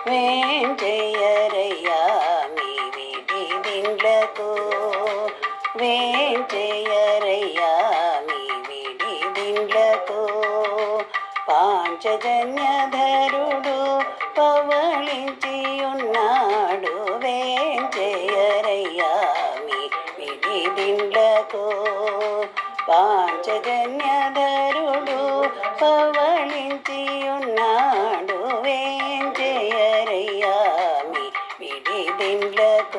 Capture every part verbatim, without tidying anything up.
వేంచేయరయ్యా మీ విడి దిండ్లకు వేంచేయరయ్యా మీ విడి దిండ్లకు పాంచజన్యధరుడు పవళించి ఉన్నాడు వేంచేయరయ్యా మీ విడి దిండ్లకు పాంచజన్యధరుడు పవళించి ఉన్నాడు వేంచేయరయ్యా మీ విడి దిండ్లకు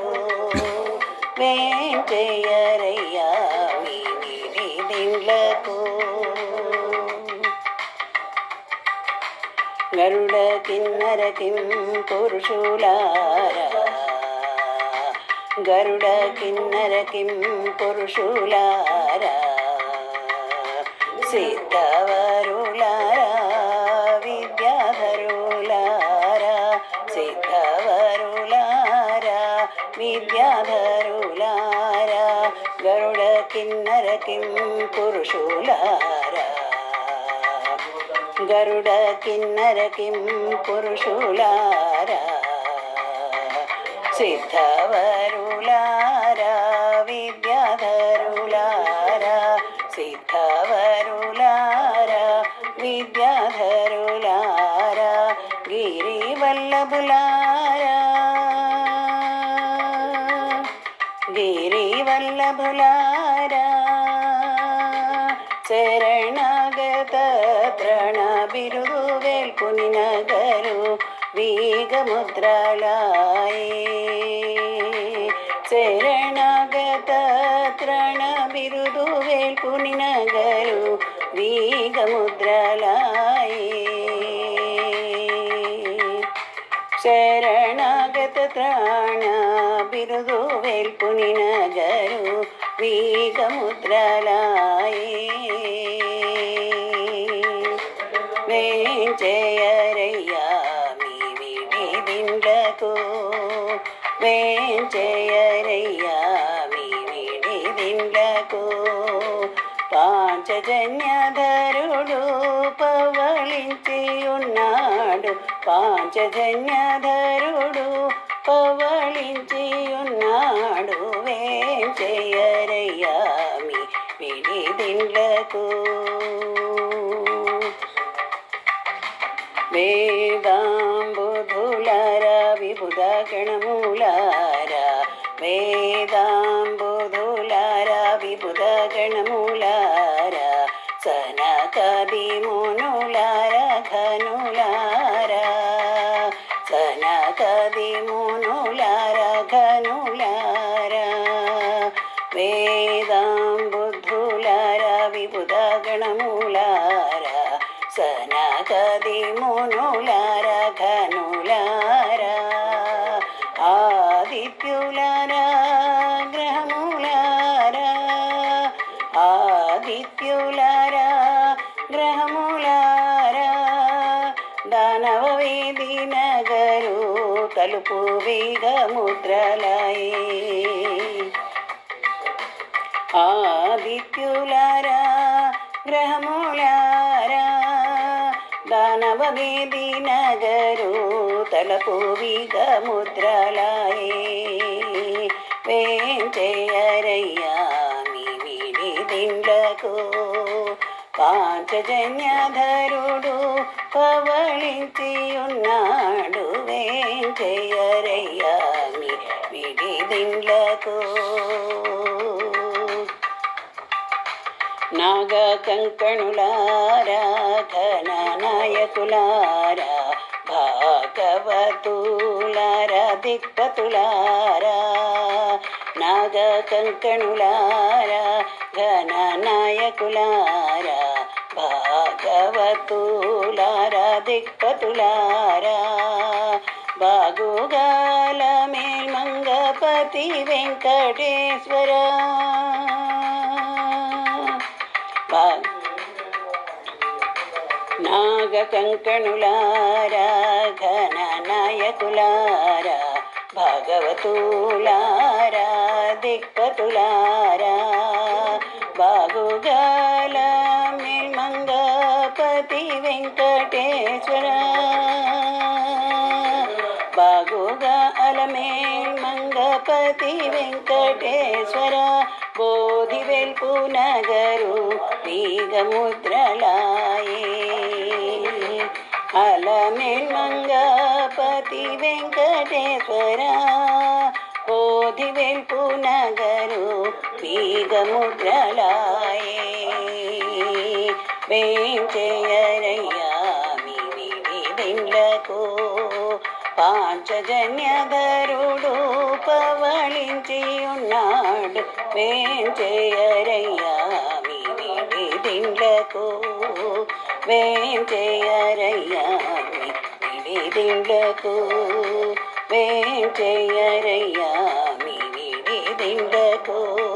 వేంచేయరయ్యా మీ విడి దిండ్లకు గరుడ కిన్నర కిం పురుషులారా గరుడ కిన్నర కిం పురుషులారా సిద్ధవరులారా విద్యాధరులారా సిద్ధవరులారా విద్యాధరులారా గరుడ కిన్నర కిం పురుషులారా గరుడ కిన్నర కిం పురుషులారా సిద్ధవరులారా విద్యాధరులారా సిద్ధవరులారా విద్యాధరులారా గిరివల్లభులారా గిరివల్లభులారా శరణాగత త్రణ బిరుదు వేల్పుని నగరు వీగముద్రలాయే శరణాగత త్రణ బిరుదు వేల్పుని నగరు వీగముద్రలాయే శరణాగత త్రాణ బిరుదు వేల్పుని నగరు వీగముద్రలాయే వేంచేయరయ్యా మీ విడి దిండ్లకు వేంచేయరయ్యా మీ విడి దిండ్లకు పాంచజన్యధరుడు పవళించి ఉన్నాడు పాంచజన్యధరుడు పవళించి ఉన్నాడు వేంచేయరయ్యా మీ విడి దిండ్లకు వేదాంబుధులారా విబుధ గణములారా వేదాంబుధులారా విబుధ గణములారా సనకాది మునులారా ఘనులారా సనకాది మునులారా ఘనులారా వేదాంబుధులారా విబుధ గణములారా సనకాది మునులారా ఘనులారా ఆదిత్యులారా గ్రహములారా ఆదిత్యులారా గ్రహములారా దానవ వేది నగరు తలుపు వీగముద్రలాయే ఆదిత్యులారా గ్రహములారా దానవ వేది నగరు తలుపు వీగముద్రలాయే వేంచేయరయ్యా మీ విడి దిండ్లకు పాంచజన్యధరుడు పవళించి ఉన్నాడు వేంచేయరయ్యా మీ విడి దిండ్లకు నాగ కంకణులారా ఘన నాయకులారా భాగవతులారా దిక్పతులారా నాగ కంకణులారా ఘన నాయకులారా భాగవతులారా దిక్పతులారా బాగుగాల మేల్మంగపతి వెంకటేశ్వర నాగ కంకణులారా ఘన నాయకులారా భాగవతులారా దిక్పతులారా బాగుగాల మేల్మంగపతి వెంకటేశ్వర కొలువుగా అలమేల్ మంగపతి వెంకటేశ్వర బోధి వెల్పు నగరు బీగముద్రలాయే అలమేల్ మంగపతి వెంకటేశ్వర బోధి వెల్పు నగరు బీగముద్రలాయే వేంచేయరయ్యా మీ విధిండ్లకు పాంచజన్యధరుడు పవళించి ఉన్నాడు వేంచేయరయ్యా మీ విధిండ్లకు వేంచేయరయ్యా మీ విధిండ్లకు వేంచేయరయ్యా మీ విధిండ్లకు